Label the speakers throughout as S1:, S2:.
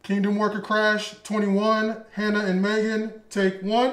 S1: Kingdom Worker Crash 21, Hannah and Megan, take one.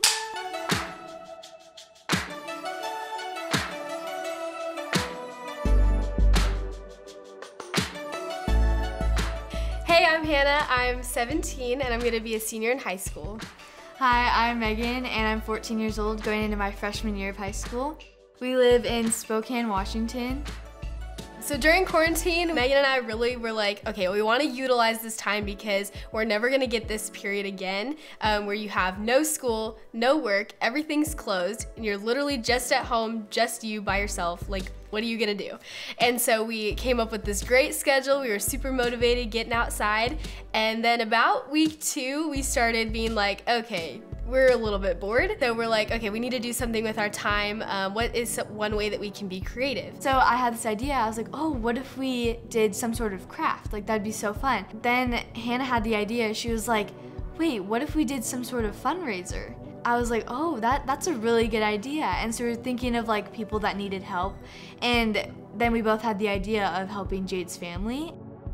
S2: Hey, I'm Hannah, I'm 17 and I'm gonna be a senior in high school.
S3: Hi, I'm Megan and I'm 14 years old going into my freshman year of high school. We live in Spokane, Washington.
S2: So during quarantine, Megan and I really were like, okay, we want to utilize this time because we're never going to get this period again where you have no school, no work, everything's closed, and you're literally just at home, just you by yourself. Like, what are you going to do? And so we came up with this great schedule. We were super motivated getting outside. And then about week 2, we started being like, okay, we're a little bit bored. So we're like, okay, we need to do something with our time. What is one way that we can be creative?
S3: So I had this idea. I was like, oh, what if we did some sort of craft? Like, that'd be so fun. Then Hannah had the idea. She was like, wait, what if we did some sort of fundraiser? I was like, oh, that's a really good idea. And so we were thinking of like people that needed help. And then we both had the idea of helping Jade's family.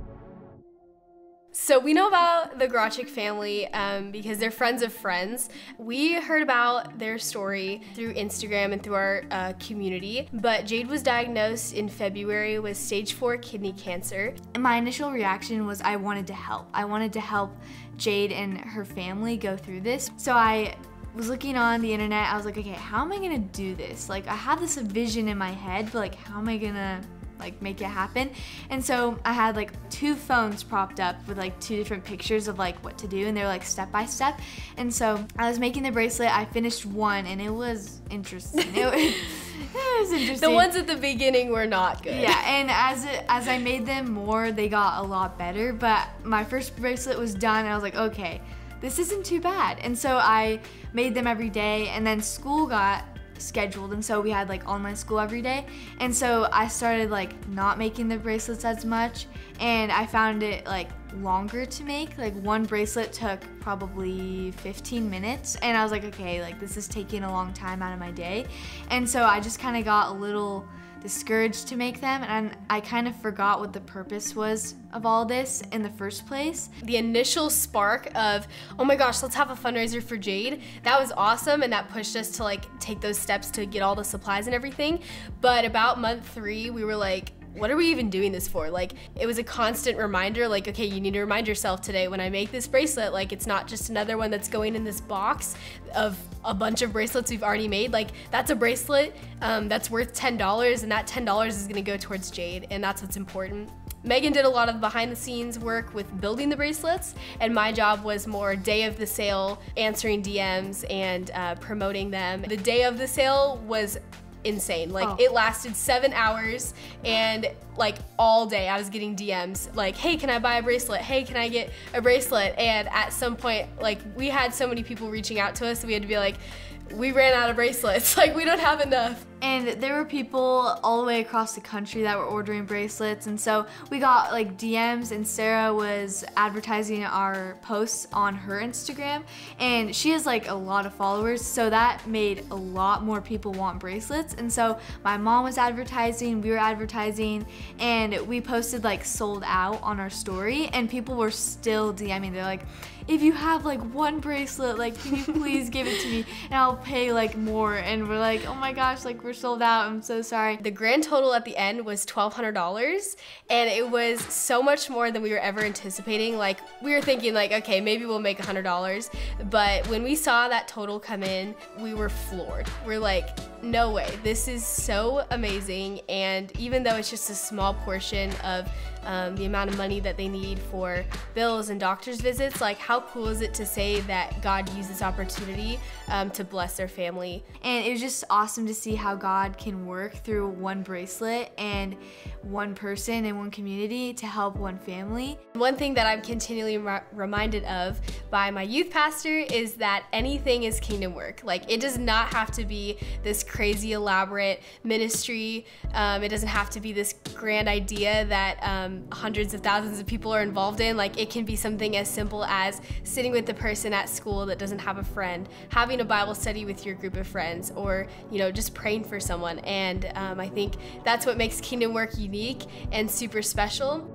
S2: So we know about the Grachik family because they're friends of friends. We heard about their story through Instagram and through our community, but Jade was diagnosed in February with stage 4 kidney cancer.
S3: And my initial reaction was I wanted to help. I wanted to help Jade and her family go through this. So I was looking on the internet. I was like, okay, how am I gonna do this? Like, I have this vision in my head, but like, how am I gonna like make it happen? And so I had like 2 phones propped up with like 2 different pictures of like what to do, and they're like step by step. And so I was making the bracelet. I finished one and it was interesting. It was interesting.
S2: The ones at the beginning were not good.
S3: Yeah, and as I made them more, they got a lot better. But my first bracelet was done and I was like, okay, this isn't too bad. And so I made them every day, and then school got scheduled, and so we had like online school every day, and so I started like not making the bracelets as much, and I found it like longer to make. Like, one bracelet took probably 15 minutes, and I was like, okay, like this is taking a long time out of my day. And so I just kind of got a little discouraged to make them, and I kind of forgot what the purpose was of all this in the first place.
S2: The initial spark of, oh my gosh, let's have a fundraiser for Jade, that was awesome, and that pushed us to like take those steps to get all the supplies and everything. But about month 3, we were like, what are we even doing this for? Like, it was a constant reminder, like, okay, you need to remind yourself today when I make this bracelet, like, it's not just another one that's going in this box of a bunch of bracelets we've already made. Like, that's a bracelet that's worth $10, and that $10 is gonna go towards Jade, and that's what's important. Megan did a lot of behind the scenes work with building the bracelets, and my job was more day of the sale, answering DMs and promoting them. The day of the sale was insane. Like, it lasted 7 hours, and like all day I was getting DMs like, hey, can I buy a bracelet? Hey, can I get a bracelet? And at some point, like, we had so many people reaching out to us that we had to be like, we ran out of bracelets. Like, we don't have enough.
S3: And there were people all the way across the country that were ordering bracelets, and so we got like DMs, and Sarah was advertising our posts on her Instagram, and she has like a lot of followers, so that made a lot more people want bracelets. And so my mom was advertising, we were advertising, and we posted like sold out on our story, and people were still DMing. They're like, if you have like one bracelet, like, can you please give it to me and I'll pay like more? And we're like, oh my gosh, like, we're sold out, I'm so sorry.
S2: The grand total at the end was $1,200, and it was so much more than we were ever anticipating. Like, we were thinking like, okay, maybe we'll make $100, but when we saw that total come in, we were floored. We're like, no way, this is so amazing. And even though it's just a small portion of the amount of money that they need for bills and doctor's visits, like, how cool is it to say that God used this opportunity to bless their family?
S3: And it was just awesome to see how God can work through one bracelet and one person in one community to help one family.
S2: One thing that I'm continually reminded of by my youth pastor is that anything is kingdom work. Like, it does not have to be this crazy elaborate ministry. It doesn't have to be this grand idea that hundreds of thousands of people are involved in. Like, it can be something as simple as sitting with the person at school that doesn't have a friend, having a Bible study with your group of friends, or, you know, just praying for someone. And I think that's what makes kingdom work unique and super special.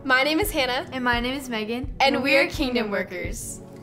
S2: My name is Hannah,
S3: And my name is Megan.
S2: and we're Kingdom Workers.